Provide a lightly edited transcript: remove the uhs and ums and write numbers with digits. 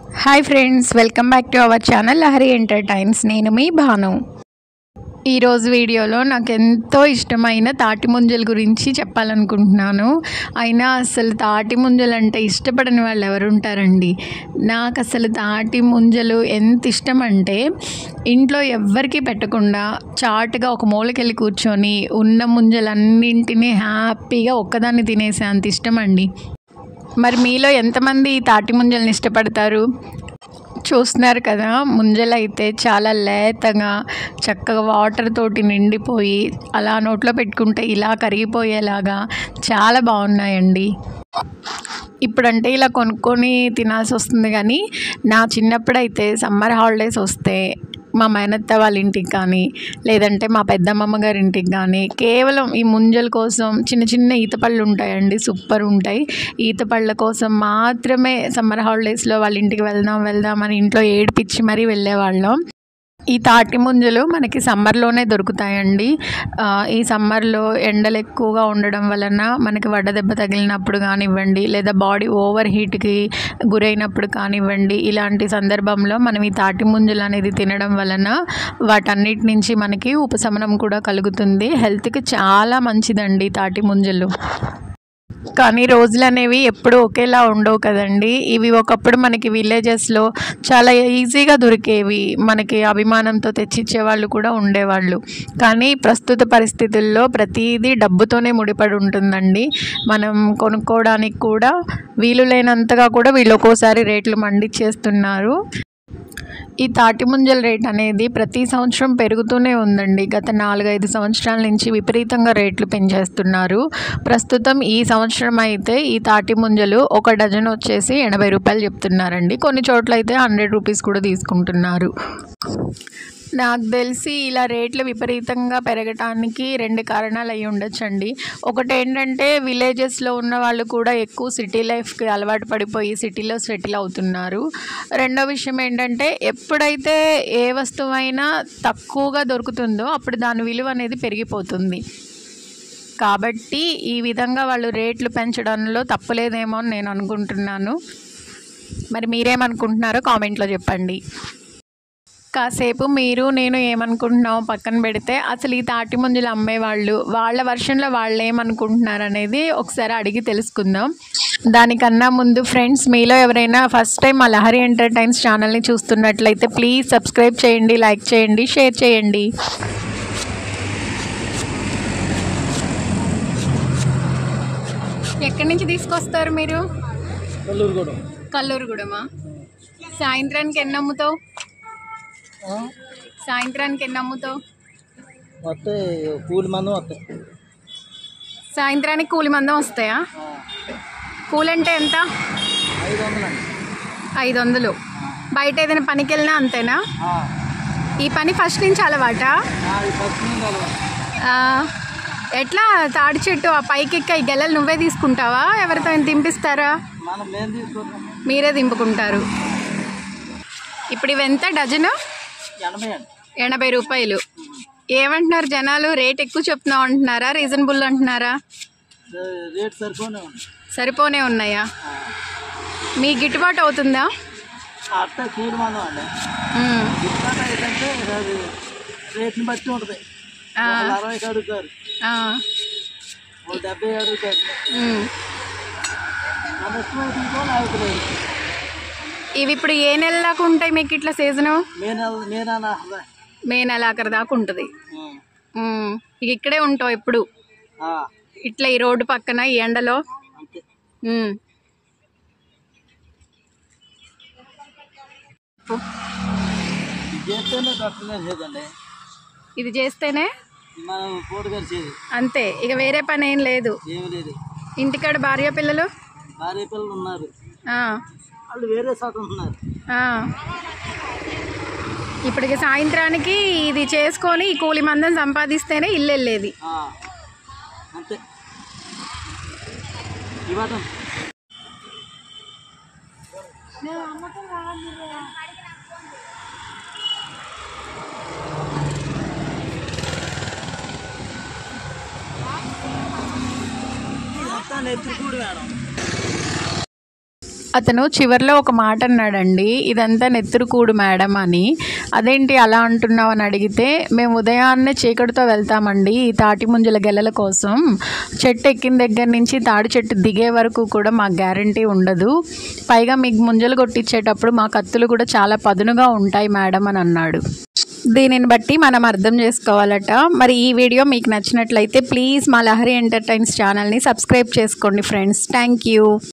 Hi friends, welcome back to our channel Lahari entertains. నేను మీ భాను. ఈరోజు వీడియోలో నాకు ఎంతో ఇష్టమైన తాటి ముంజల గురించి చెప్పాలనుకుంటున్నాను. అయినా అసలు తాటి ముంజలు అంటే ఇష్టపడని వాళ్ళు ఎవరు ఉంటారండి. నాకు అసలు తాటి ముంజలు ఎంత ఇష్టం అంటే ఇంట్లో ఎవ్వరికీ పెట్టకుండా చాటుగా ఒక మూలకెళ్ళి కూర్చొని ఉన్న ముంజలన్నింటినీ హ్యాపీగా ఒక్కదాన్ని తినేసే అంత ఇష్టం అండి. మరి మీలో ఎంతమంది తాటి ముంజల్ని ఇష్టపడతారు? చూస్తున్నారు కదా, ముంజలు అయితే చాలా లేతగా చక్కగా వాటర్ తోటి నిండిపోయి అలా నోట్లో పెట్టుకుంటే ఇలా కరిగిపోయేలాగా చాలా బాగున్నాయండి. ఇప్పుడంటే ఇలా కొనుక్కొని తినాల్సి వస్తుంది, కానీ నా చిన్నప్పుడైతే సమ్మర్ హాలిడేస్ వస్తే మా మేనత్త వాళ్ళ ఇంటికి కానీ లేదంటే మా పెద్దమ్మమ్మ గారి ఇంటికి కానీ కేవలం ఈ ముంజల కోసం చిన్న చిన్న ఈతపళ్ళు ఉంటాయండి, సూపర్ ఉంటాయి. ఈతపళ్ళ కోసం మాత్రమే సమ్మర్ హాలిడేస్లో వాళ్ళ ఇంటికి వెళ్దాం అని ఇంట్లో ఏడిపించి మరీ వెళ్ళేవాళ్ళం. ఈ తాటి ముంజలు మనకి సమ్మర్లోనే దొరుకుతాయండి. ఈ సమ్మర్లో ఎండలు ఎక్కువగా ఉండడం వలన మనకి వడదెబ్బ తగిలినప్పుడు కానివ్వండి, లేదా బాడీ ఓవర్ హీట్కి గురైనప్పుడు కానివ్వండి, ఇలాంటి సందర్భంలో మనం ఈ తాటి ముంజలు అనేది తినడం వలన వాటన్నిటి నుంచి మనకి ఉపశమనం కూడా కలుగుతుంది. హెల్త్కి చాలా మంచిదండి తాటి ముంజలు. కానీ రోజులు అనేవి ఎప్పుడూ ఒకేలా ఉండవు కదండి. ఇవి ఒకప్పుడు మనకి విలేజెస్లో చాలా ఈజీగా దొరికేవి, మనకి అభిమానంతో తెచ్చిచ్చే వాళ్ళు కూడా ఉండేవాళ్ళు. కానీ ప్రస్తుత పరిస్థితుల్లో ప్రతిదీ డబ్బుతోనే ముడిపడి ఉంటుందండి. మనం కొనుక్కోవడానికి కూడా వీలు లేనంతగా కూడా వీళ్ళు ఒక్కోసారి రేట్లు మండిచ్చేస్తున్నారు. ఈ తాటి ముంజల రేట్ అనేది ప్రతి సంవత్సరం పెరుగుతూనే ఉందండి. గత 4-5 సంవత్సరాల నుంచి విపరీతంగా రేట్లు పెంచేస్తున్నారు. ప్రస్తుతం ఈ సంవత్సరం అయితే ఈ తాటి ముంజలు ఒక డజన్ వచ్చేసి 80 రూపాయలు చెప్తున్నారండి. కొన్ని చోట్ల అయితే 100 రూపీస్ కూడా తీసుకుంటున్నారు. నాకు తెలిసి ఇలా రేట్లు విపరీతంగా పెరగటానికి 2 కారణాలు అయి ఉండొచ్చండి. ఒకటి ఏంటంటే విలేజెస్లో ఉన్న వాళ్ళు కూడా ఎక్కువ సిటీ లైఫ్కి అలవాటు పడిపోయి సిటీలో సెటిల్ అవుతున్నారు. రెండో విషయం ఏంటంటే ఎప్పుడైతే ఏ వస్తువైనా తక్కువగా దొరుకుతుందో అప్పుడు దాని విలువ అనేది పెరిగిపోతుంది. కాబట్టి ఈ విధంగా వాళ్ళు రేట్లు పెంచడంలో తప్పులేదేమో అని నేను అనుకుంటున్నాను. మరి మీరేమనుకుంటున్నారో కామెంట్లో చెప్పండి. కాసేపు మీరు నేను ఏమనుకుంటున్నామో పక్కన పెడితే అసలు ఈ తాటి ముంజలు అమ్మేవాళ్ళు వాళ్ళ వర్షన్లో వాళ్ళు ఏమనుకుంటున్నారు అనేది ఒకసారి అడిగి తెలుసుకుందాం. దానికన్నా ముందు ఫ్రెండ్స్, మీలో ఎవరైనా ఫస్ట్ టైం మా లహరి ఎంటర్టైన్స్ ఛానల్ని చూస్తున్నట్లయితే ప్లీజ్ సబ్స్క్రైబ్ చేయండి, లైక్ చేయండి, షేర్ చేయండి. ఎక్కడి నుంచి తీసుకొస్తారు మీరు? కల్లూరుగూడమా? సాయంత్రానికి ఎన్ని అమ్ముతావు? సాయంత్రానికి ఎన్ని అమ్ముతావు? కూలి మందం వస్తాయి. సాయంత్రానికి కూలి మందం వస్తాయా? కూలి అంటే ఎంత? 500. బయట ఏదైనా పనికి వెళ్ళినా అంతేనా? ఈ పని ఫస్ట్ నుంచి అలవాటా? ఎట్లా తాడి చెట్టు ఆ పైకి ఎక్క ఈ గెలలు నువ్వే తీసుకుంటావా, ఎవరితో దింపిస్తారా? మీరే దింపుకుంటారు. ఇప్పుడు ఇవి ఎంత డజను? 80 రూపాయలు. ఏమంటున్నారు జనాలు? రేట్ ఎక్కువ చెప్తున్నావు అంటున్నారా, రీజనబుల్ అంటున్నారా? సరిపోనే ఉన్నాయా? మీ గిట్టుబాటు అవుతుందా? ఇవి ఇప్పుడు ఏ నెల దాకా ఉంటాయి మీకు ఇట్లా సీజను? మే నెల ఆఖరి దాకా ఉంటుంది. ఇక ఇక్కడే ఉంటావు ఎప్పుడు ఇట్లా ఈ రోడ్డు పక్కన ఈ ఎండలో? ఇది చేస్తేనే అంతే, ఇక వేరే పని ఏం లేదు. ఇంటికాడ భార్య పిల్లలు ఉన్నారు, వాళ్ళు వేరే చోట ఉంటున్నారు. ఇప్పటికి సాయంత్రానికి ఇది చేసుకొని ఈ కూలి మందం సంపాదిస్తేనే ఇల్లు వెళ్ళేది. అంతే. అతను చివర్లో ఒక మాట అన్నాడండి, ఇదంతా నెత్తురుకూడు మేడం అని. అదేంటి అలా అంటున్నావు అని అడిగితే, మేము ఉదయాన్నే చీకటితో వెళ్తామండి ఈ తాటి ముంజల గెలల కోసం. చెట్టు ఎక్కిన దగ్గర నుంచి తాడి చెట్టు దిగే వరకు కూడా మాకు గ్యారంటీ ఉండదు. పైగా మీకు ముంజలు కొట్టించేటప్పుడు మా కత్తులు కూడా చాలా పదునుగా ఉంటాయి మేడం అని అన్నాడు. దీనిని బట్టి మనం అర్థం చేసుకోవాలట. మరి ఈ వీడియో మీకు నచ్చినట్లయితే ప్లీజ్ మా లహరి ఎంటర్టైన్స్ ఛానల్ని సబ్స్క్రైబ్ చేసుకోండి ఫ్రెండ్స్. Thank you.